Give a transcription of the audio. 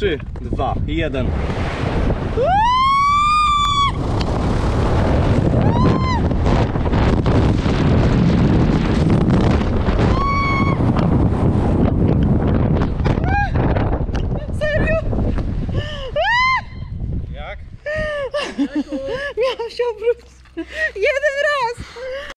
3, 2, 1. Serio? Jak? Miałam się obrócić. Jeden raz!